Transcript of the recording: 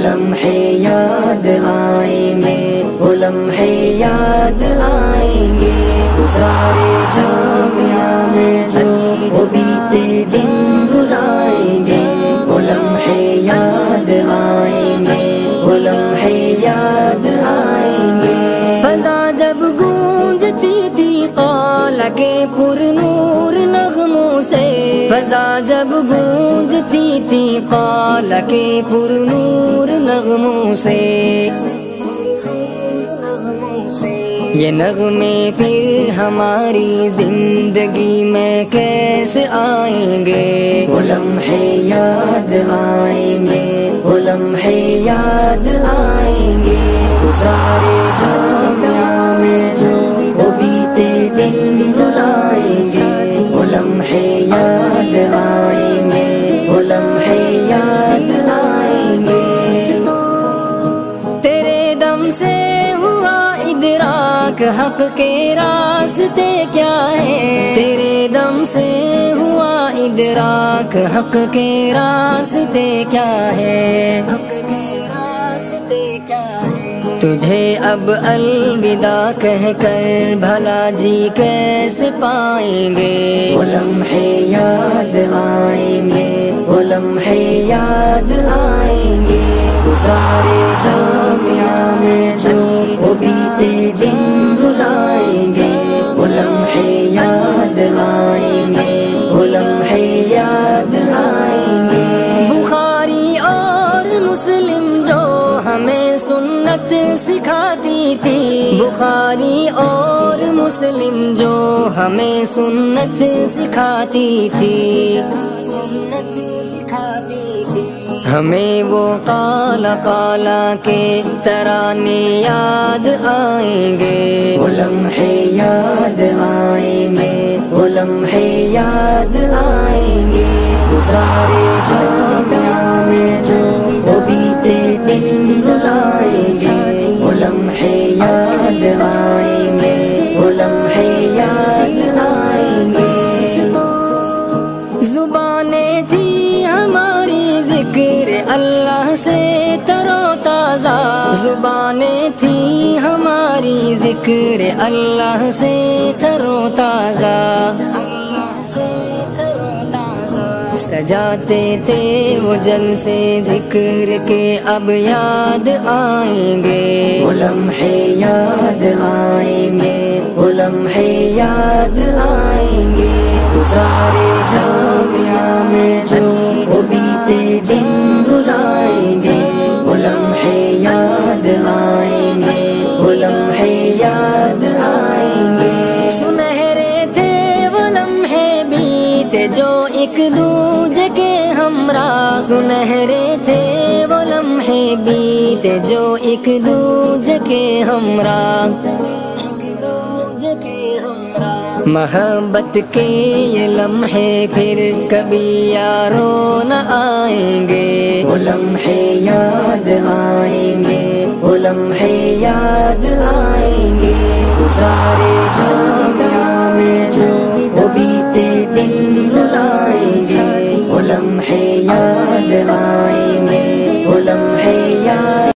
لمحے یاد آئیں گے، وہ لمحے یاد آئیں گے، گزارے جامعہ میں جو وہ بیتے دن بلائیں گے، وہ لمحے یاد آئیں گے، وہ لمحے یاد آئیں گے۔ فضا جب گونجتی تھی قال کے پر نور نغموں سے، فضا جب گونجتی تھی قال کے پر نور نغموں سے، یہ نغمے پھر ہماری زندگی میں کیسے آئیں گے، وہ لمحے یاد آئیں گے، وہ لمحے یاد آئیں گے، گزارے جامعہ میں جو وہ بیتے دن رلائیں گے، وہ لمحے یاد آئیں گے، وہ لمحے یاد آئیں گے۔ تیرے دم سے ہوا ادراک حق کے راستے کیا ہے، تیرے دم سے ہوا ادراک حق کے راستے کیا ہے، حق کے راستے کیا ہے۔ تجھے اب الوداع کہہ کر بھلا جی کیسے پائیں گے، وہ لمحے یاد آئیں گے، وہ لمحے یاد آئیں گے، گزارے جامعہ میں جو وہ بیتے دن بلائیں گے، وہ لمحے یاد آئیں گے، وہ لمحے یاد آئیں گے۔ بخاری اور مسلم جو ہمیں سنت سکھاتی تھی، بخاری اور مسلم جو ہمیں سنت سکھاتی تھی، سنت سکھاتی تھی، ہمیں وہ قال قال کے ترانے یاد آئیں گے، وہ لمحے یاد آئیں گے، وہ لمحے یاد آئیں گے، گزارے جامعہ میں جو وہ بیتے دن رلائیں گے، وہ لمحے یاد آئیں گے، وہ لمحے یاد آئیں گے۔ زبانیں تھی ہماری ذکر اللہ سے تر و تازہ، زبانیں تھی ہماری ذکر اللہ سے تر و تازہ، اللہ سے تر و تازہ، سجاتے تھے وہ جن سے ذکر کے اب یاد آئیں گے، وہ لمحے یاد آئیں گے، وہ لمحے یاد آئیں گے، گزارے جامعہ میں جو وہ بیتے دن بلائیں گے، وہ لمحے یاد آئیں گے، وہ لمحے یاد آئیں گے۔ سنہرے تھے وہ لمحے بیتے جو ایک دوجے کے ہمراہ، سنہرے تھے وہ لمحے بیتے جو ایک دوجے کے ہمراہ، محبت کے یہ لمحے پھر کبھی یارو نہ آئیں گے، وہ لمحے یاد آئیں گے، وہ لمحے یاد آئیں گے، گزارے جامعہ میں جو وہ بیتے دن رلائیں گے، وہ لمحے یاد آئیں گے، وہ لمحے یاد